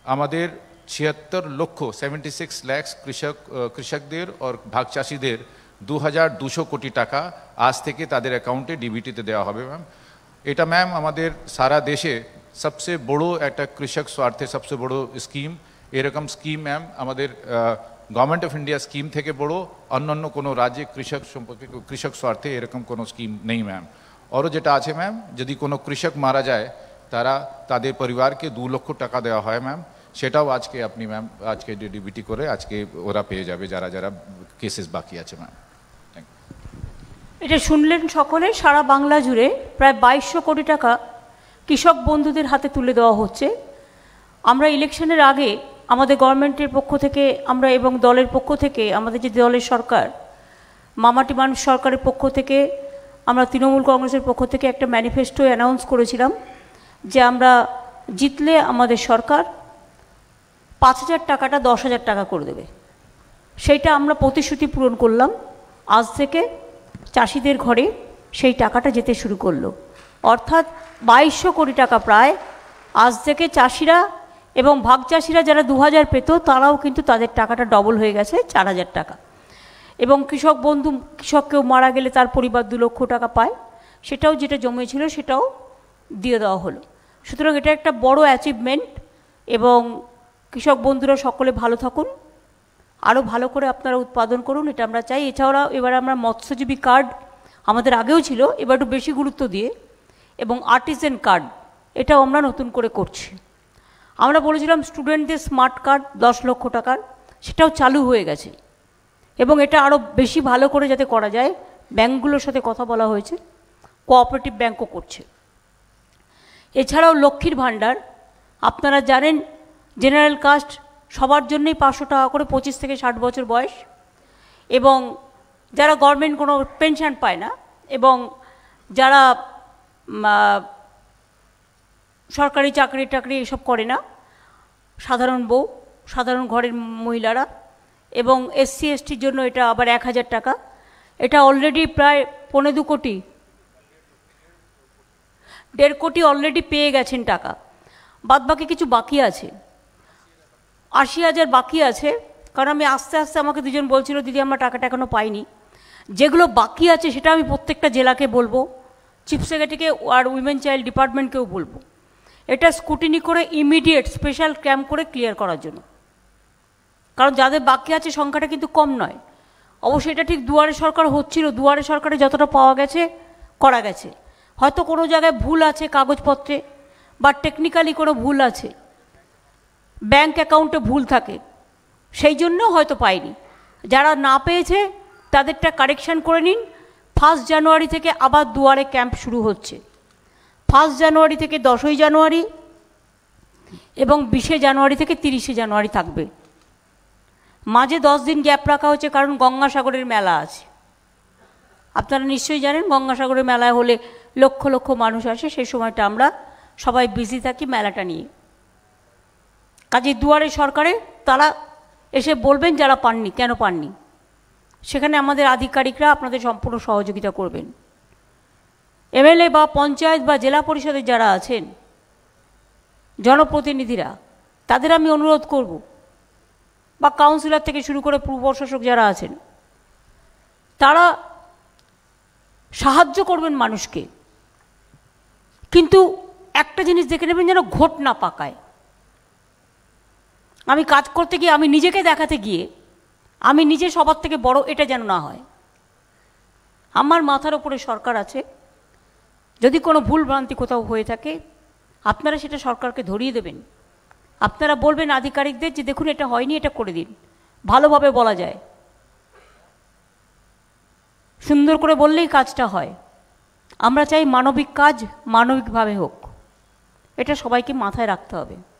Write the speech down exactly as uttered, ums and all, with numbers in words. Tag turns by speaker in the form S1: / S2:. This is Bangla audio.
S1: আমাদের ছিয়াত্তর লক্ষ সেভেন্টি সিক্স ল্যাক্স কৃষক কৃষকদের আর ভাগ চাষিদের দু হাজার দুশো কোটি টাকা আজ থেকে তাদের অ্যাকাউন্টে ডিবিটিতে দেওয়া হবে ম্যাম। এটা ম্যাম আমাদের সারা দেশে সবচেয়ে বড় একটা কৃষক স্বার্থে সবচেয়ে বড় স্কিম। এরকম স্কিম ম্যাম আমাদের গভর্নমেন্ট অফ ইন্ডিয়া স্কিম থেকে বড় অন্যান্য কোনো রাজ্যে কৃষক সম্পর্কে কৃষক স্বার্থে এরকম কোনো স্কিম নেই ম্যাম। আরও যেটা আছে ম্যাম, যদি কোনো কৃষক মারা যায় তারা তাদের পরিবারকে দু লক্ষ টাকা দেওয়া হয় ম্যাম। সেটাও আজকে আপনি ম্যাম আজকে ডিবিটি করে আজকে ওরা পেয়ে যাবে যারা যারা কেসেস বাকি আছে ম্যাম।
S2: এটা শুনলেন সকলে, সারা বাংলা জুড়ে প্রায় বাইশশো কোটি টাকা কৃষক বন্ধুদের হাতে তুলে দেওয়া হচ্ছে। আমরা ইলেকশনের আগে আমাদের গভর্নমেন্টের পক্ষ থেকে আমরা এবং দলের পক্ষ থেকে আমাদের যে দলের সরকার মামাটি মানুষ সরকারের পক্ষ থেকে আমরা তৃণমূল কংগ্রেসের পক্ষ থেকে একটা ম্যানিফেস্টো অ্যানাউন্স করেছিলাম যে আমরা জিতলে আমাদের সরকার পাঁচ হাজার টাকাটা দশ হাজার টাকা করে দেবে। সেইটা আমরা প্রতিশ্রুতি পূরণ করলাম। আজ থেকে চাষিদের ঘরে সেই টাকাটা যেতে শুরু করলো, অর্থাৎ বাইশশো কোটি টাকা প্রায় আজ থেকে চাষিরা এবং ভাগ চাষিরা যারা দু হাজার পেত তারাও কিন্তু তাদের টাকাটা ডবল হয়ে গেছে চার হাজার টাকা। এবং কৃষক বন্ধু কৃষক কেউ মারা গেলে তার পরিবার দু লক্ষ টাকা পায়, সেটাও যেটা জমেছিল সেটাও দিয়ে দেওয়া হলো। সুতরাং এটা একটা বড় অ্যাচিভমেন্ট এবং কৃষক বন্ধুরা সকলে ভালো থাকুন, আরও ভালো করে আপনারা উৎপাদন করুন, এটা আমরা চাই। এছাড়াও এবার আমরা মৎস্যজীবী কার্ড আমাদের আগেও ছিল, এবার একটু বেশি গুরুত্ব দিয়ে, এবং আর্টিজান কার্ড এটাও আমরা নতুন করে করছি। আমরা বলেছিলাম স্টুডেন্টদের স্মার্ট কার্ড দশ লক্ষ টাকার, সেটাও চালু হয়ে গেছে এবং এটা আরও বেশি ভালো করে যাতে করা যায় ব্যাঙ্কগুলোর সাথে কথা বলা হয়েছে, কোঅপারেটিভ ব্যাঙ্কও করছে। এছাড়াও লক্ষ্মীর ভাণ্ডার আপনারা জানেন, জেনারেল কাস্ট সবার জন্যই পাঁচশো টাকা করে পঁচিশ থেকে ষাট বছর বয়স, এবং যারা গভর্নমেন্ট কোনো পেনশন পায় না এবং যারা সরকারি চাকরি টাকরি এসব করে না, সাধারণ বউ সাধারণ ঘরের মহিলারা, এবং এসসি এসটির জন্য এটা আবার এক হাজার টাকা। এটা অলরেডি প্রায় পৌনে দু কোটি দেড় কোটি অলরেডি পেয়ে গেছেন টাকা, বাদ বাকি কিছু বাকি আছে, আশি হাজার বাকি আছে। কারণ আমি আস্তে আস্তে আমাকে দুজন বলছিল দিদি আমরা টাকাটা এখনও পাইনি। যেগুলো বাকি আছে সেটা আমি প্রত্যেকটা জেলাকে বলবো, চিফ সেক্রেটারিকে আর উইমেন চাইল্ড ডিপার্টমেন্টকেও বলবো এটা স্কুটিনি করে ইমিডিয়েট স্পেশাল ক্যাম্প করে ক্লিয়ার করার জন্য। কারণ যাদের বাকি আছে সংখ্যাটা কিন্তু কম নয়। অবশ্যই এটা ঠিক দুয়ারে সরকার হচ্ছিল, দুয়ারে সরকারে যতটা পাওয়া গেছে করা গেছে, হয়তো কোনো জায়গায় ভুল আছে কাগজপত্রে বা টেকনিক্যালি কোনো ভুল আছে, ব্যাংক অ্যাকাউন্টে ভুল থাকে, সেই জন্য হয়তো পাইনি। যারা না পেয়েছে তাদেরটা কারেকশান করে নিন। ফার্স্ট জানুয়ারি থেকে আবার দুয়ারে ক্যাম্প শুরু হচ্ছে, ফার্স্ট জানুয়ারি থেকে দশই জানুয়ারি এবং বিশে জানুয়ারি থেকে তিরিশে জানুয়ারি থাকবে। মাঝে দশ দিন গ্যাপ রাখা হচ্ছে কারণ গঙ্গাসাগরের মেলা আছে। আপনারা নিশ্চয়ই জানেন গঙ্গাসাগরের মেলায় হলে লক্ষ লক্ষ মানুষ আসে, সেই সময়টা আমরা সবাই বিজি থাকি মেলাটা নিয়ে। কাজে দুয়ারে সরকারে তারা এসে বলবেন যারা পাননি কেন পাননি, সেখানে আমাদের আধিকারিকরা আপনাদের সম্পূর্ণ সহযোগিতা করবেন। এমএলএ বা পঞ্চায়েত বা জেলা পরিষদের যারা আছেন জনপ্রতিনিধিরা, তাদের আমি অনুরোধ করব, বা কাউন্সিলর থেকে শুরু করে পূর্ব প্রশাসক যারা আছেন, তারা সাহায্য করবেন মানুষকে, কিন্তু একটা জিনিস দেখে নেবেন যেন ঘোট না পাকায়। আমি কাজ করতে গিয়ে আমি নিজেকে দেখাতে গিয়ে আমি নিজে সবার থেকে বড়, এটা যেন না হয়। আমার মাথার ওপরে সরকার আছে, যদি কোনো ভুল ভ্রান্তি কোথাও হয়ে থাকে আপনারা সেটা সরকারকে ধরিয়ে দেবেন। আপনারা বলবেন আধিকারিকদের যে দেখুন এটা হয়নি, এটা করে দিন, ভালোভাবে বলা যায়, সুন্দর করে বললেই কাজটা হয়। আমরা চাই মানবিক কাজ মানবিকভাবে হোক, এটা সবাইকে মাথায় রাখতে হবে।